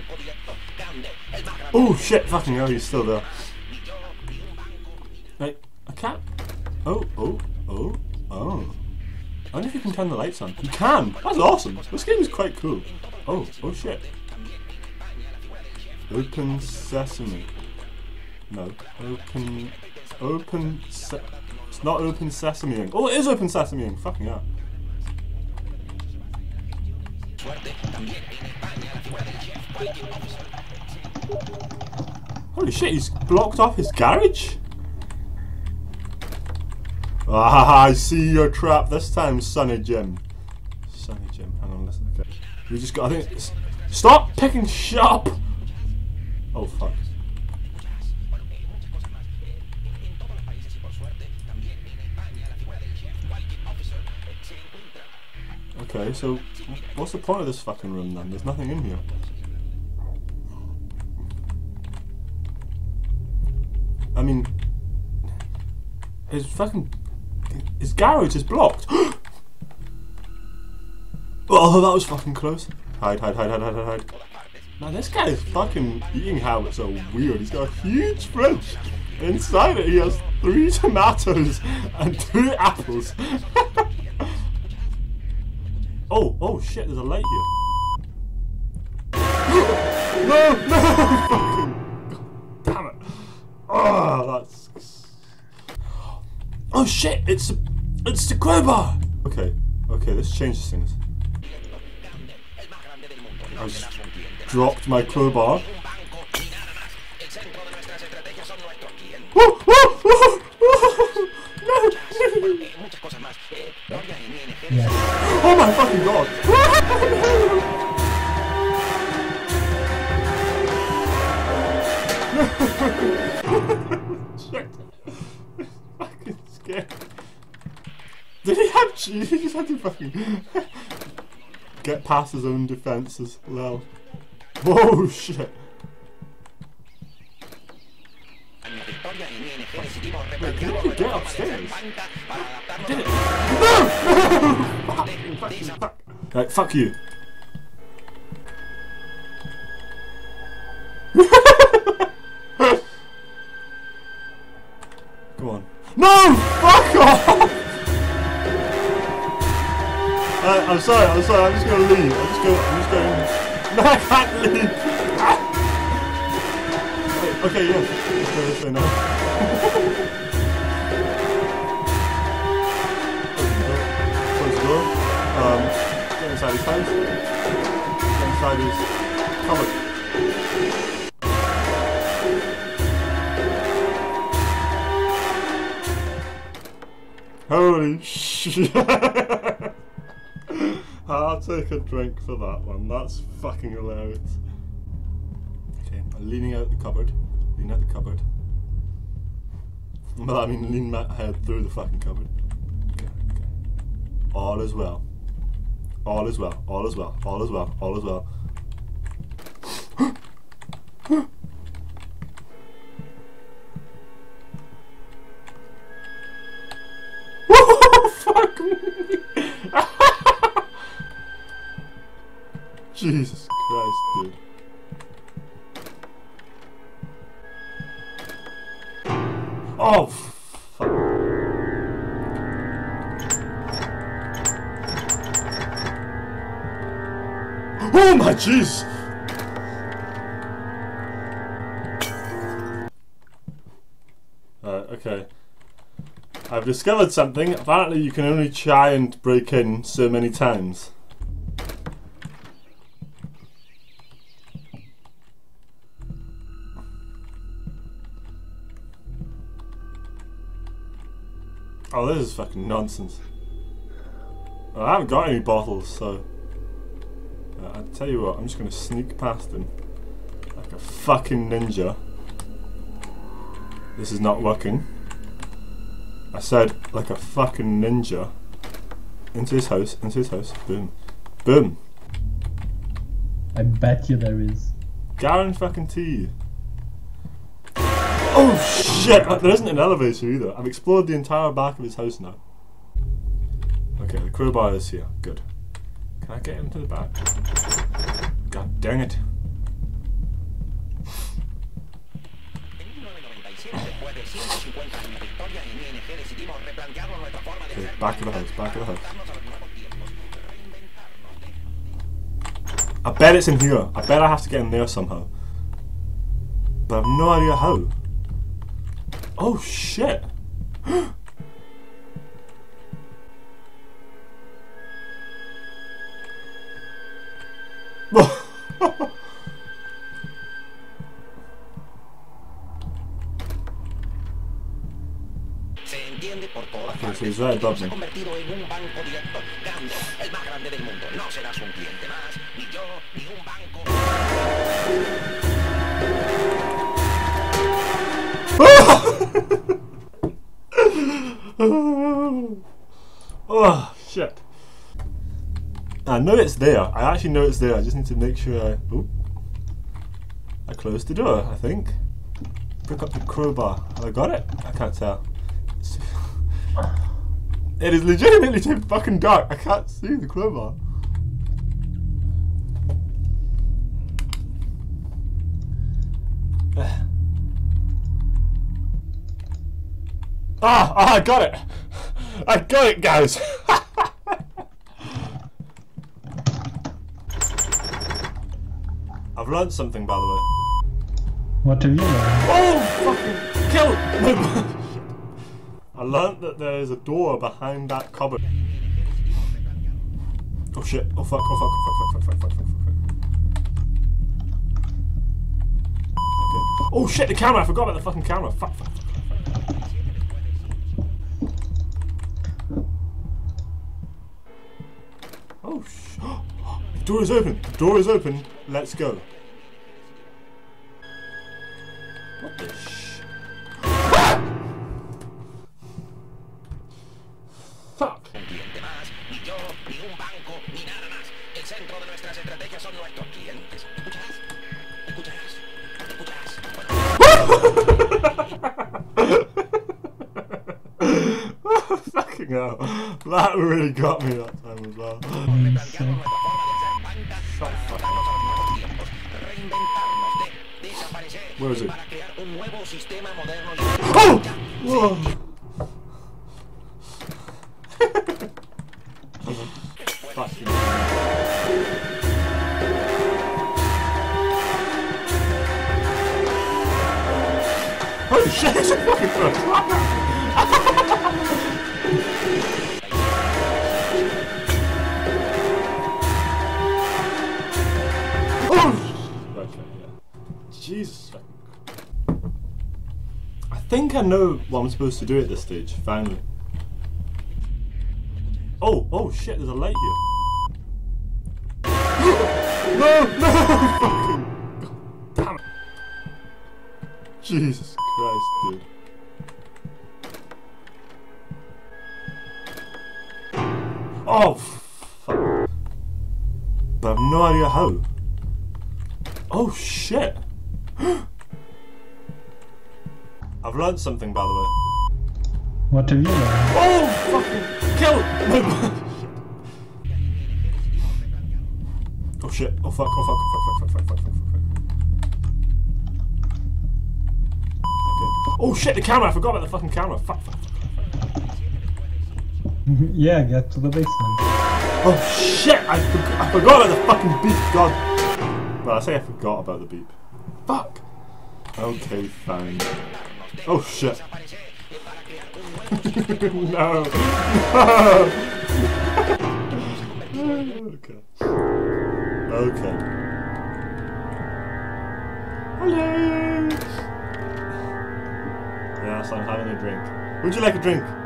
Oh shit, fucking hell, he's still there. Right, I can't. Oh. I wonder if you can turn the lights on. You can! That's awesome! This game is quite cool. Oh shit. Open Sesame. No. It's not Open Sesame. Oh, it is Open Sesame. Fucking hell. Holy shit, he's blocked off his garage? Ah, I see your trap this time, Sonny Jim. Sonny Jim, hang on, listen. Okay. We just got, I think, stop picking shit up! Oh, fuck. Okay, so, what's the point of this fucking room then? There's nothing in here. I mean, his garage is blocked. Oh, that was fucking close. Hide. Now this guy is fucking eating habits are weird. He's got a huge fridge. Inside it he has 3 tomatoes and 2 apples. Oh shit, there's a light here. No, fucking damn it. Oh, that's... Oh shit, it's the crowbar! Okay, this changes things. I just dropped my crowbar. Oh my fucking god! Shit. Fucking scared. Did he have cheese? He just had to fucking get past his own defences. Lol. Whoa, shit. Wait, can you get upstairs? I did it. No! Fuck. Right, fuck you. Come on. No! Fuck off! I'm sorry, I'm just gonna leave. I'm just going. No, I can't leave! Wait, okay, yeah. Let's go this way now. Close the door. Get inside his house. Get inside his cupboard. Holy shit! I'll take a drink for that one. That's fucking hilarious. Okay, I'm leaning out the cupboard. Lean out the cupboard. Well, I mean, lean my head through the fucking cupboard. Okay. All is well. All is well. All is well. All is well. All is well. Fuck me! Jesus Christ, dude. Oh, fuck. Oh my jeez! Okay. I've discovered something. Apparently you can only try and break in so many times. Oh, this is fucking nonsense. Well, I haven't got any bottles, so... I'll tell you what, I'm just gonna sneak past him like a fucking ninja. This is not working. I said like a fucking ninja. Into his house, boom. Boom! I bet you there is. Garen fucking T. Oh shit! There isn't an elevator either. I've explored the entire back of his house now. Okay, the crowbar is here. Good. Can I get him to the back? God dang it. Okay, back of the house, back of the house. I bet it's in here. I bet I have to get in there somehow. But I have no idea how. Oh shit! Okay, so he's right above me. Oh shit! I know it's there. I actually know it's there. I just need to make sure I closed the door, I think. Pick up the crowbar. Have I got it? I can't tell. It is legitimately too fucking dark. I can't see the crowbar. I got it! I got it, guys! I've learned something, by the way. What have you learned? Oh, fucking kill! I learned that there is a door behind that cupboard. Oh shit! Oh fuck! Oh fuck! Fuck! Okay. Oh shit! The camera! I forgot about the fucking camera. Fuck! Oh shit! The door is open. The door is open. Let's go. What the sh? Fuck! Fucking hell. That really got me that time as well. Where is it? Oh! Whoa! Fucking holy shit, it's a fucking first! Okay, yeah. Jesus. I think I know what I'm supposed to do at this stage, finally. Oh shit, there's a light here. No! Fucking damn it. Jesus Christ, dude. Oh, fuck. But I have no idea how. Oh shit! I've learned something, by the way. What have you learned? Oh, fucking kill! Oh shit! Oh fuck! Oh fuck! Fuck! Okay. Oh shit! The camera! I forgot about the fucking camera. Fuck! Yeah, get to the basement. Oh shit! I forgot about the fucking beep. God. Well, I say I forgot about the beep. Fuck. Okay, fine. Oh shit. No. Okay. Okay. Hello. Yes, I'm having a drink. Would you like a drink?